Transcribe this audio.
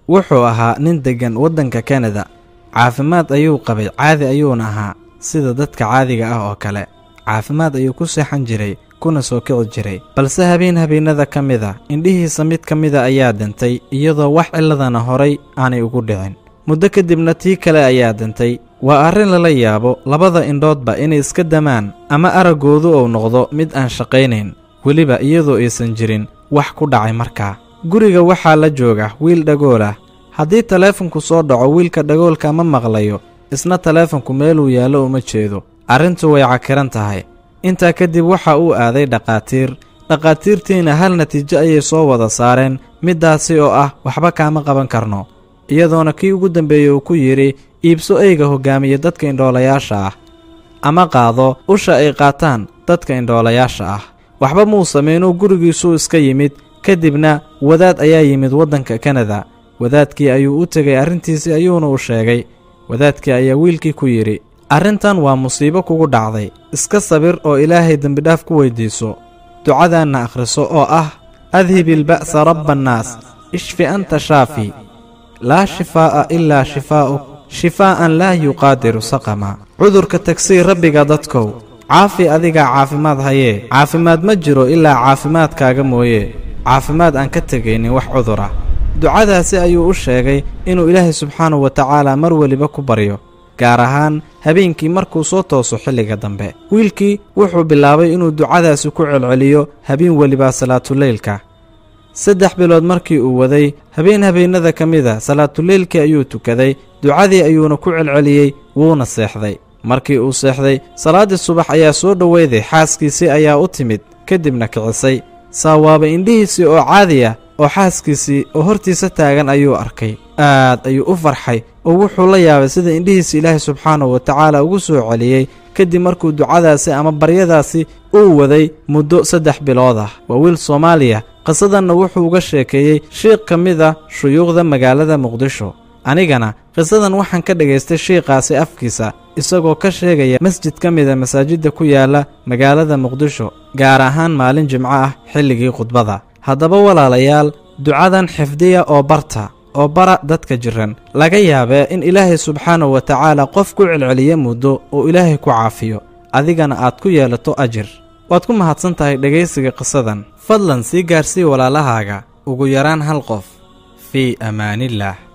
wuxuu ahaa nin degan waddanka Kanada. Caafimaad ayuu qabay, caadi ayuuna ahaa sida dadka caadiga ah oo kale. Caafimaad ayuu ku seexan jiray, kuna soo kici jiray. Balse habeenada ka mid ah, indhihiisa mid ka mid ah ayaa dhintay, iyadoo wax ciladana horay aanay ugu dhicin. Muddo kadibna tii kale ayaa dhintay. Waa arrin lala yaabo, labada indhoodba inay iska damaan ama araggoodu uu noqdo mid aan shaqaynayn, weliba iyadoo aysan jirin wax ku dhacay markaa. Guriga waxaa la jooga wiil dhagool ah. Haddii taleefanku soo dhaco, wiilka dhagoolka ma maqlayo, isna taleefanku meeluu yaallo uma jeedo. Arrintu way cakiran tahay. Intaa kadib waxa uu aaday dhaqaatiir. Dhaqaatiirtiina hal natiijo ayay soo wada saareen, midaasi oo ah waxba kaama qaban karno. Iyadoona kii ugu dambeeyay uu ku yiri iibso eyga hogaamiya dadka indhoolayaasha ah, ama qaado usha ay qaataan dadka indhoolayaasha ah. Waxba muu sameeyno, gurigiisu iska yimid. Kadibna wadaad ayaa yimid waddanka Kanada. Wadaadkii ayuu u tagay arrintiisii ayuuna u sheegay. Wadaadkii ayaa wiilkii ku yiri, arrintan waa musiibo kugu dhacday, iska sabir oo Ilaahay dambi dhaaf ku weydiiso. Ducadaana akhriso oo ah adhibil ba'sa rabbannaas ishfi anta shaafi laa shifaa'a illaa shifaa'uk shifaa'an laa yuqaadiru saqama. Cudurka tagsii rabbiga dadkow, caafi adiga caafimaad hayee. Caafimaad ma jiro ilaa caafimaadkaaga mooye, caafimaad aan ka tegaynin wax cudur ah. Ducadaasi ayuu u sheegay inuu Ilaahay subxaanahu wa tacaala mar waliba ku baryo, gaar ahaan habeenkii markuu soo tooso xilliga dambe. Wiilkii wuxuu bilaabay inuu ducadaasi ku celceliyo habeen waliba salaatuleylka. 3 bilood markii uu waday, habeenada ka mid ah salaatuleylkii ayuu tukaday, ducadii ayuuna ku celceliyey, wuuna seexday. Markii uu seexday, salaadii subax ayaa soo dhaweyday. Xaaskiisii ayaa u timid, kadibna kicisay. Saawaaba indhihiisii oo caadi ah oo xaaskiisii oo hortiisa taagan ayuu arkay. Aad ayuu u farxay oo wuxuu la yaabay sida indhihiisa Ilaahay subxaanahu wa tacaala ugu soo celiyey kadib markuu ducadaasi ama baryadaasi uu waday muddo 3 bilood ah. Waa wiil Soomaaliya. Qisadanna wuxuu uga sheekeeyey sheekh ka mid ah shuyuukhda magaalada Muqdisho. Anigana qisadan waxaan ka dhageystay sheekhaasi afkiisa, isagoo ka sheegaya masjid ka mid ah masaajidda ku yaala magaalada Muqdisho, gaar ahaan maalin Jimco ah xilligii khudbada. Haddaba walaalayaal, ducadan xifdiya oo bara dadka jiran. Laga yaabee in Ilaahay subxaanahu wa tacaala qof ku celceliya muddo oo Ilaahay ku caafiyo, adigana aad ku yeelato ajir. Waad ku mahadsan tahay dhageysiga qisadan. Fadlan sii gaarsii walaalahaaga, ugu yaraan hal qof. Fi amaanillah.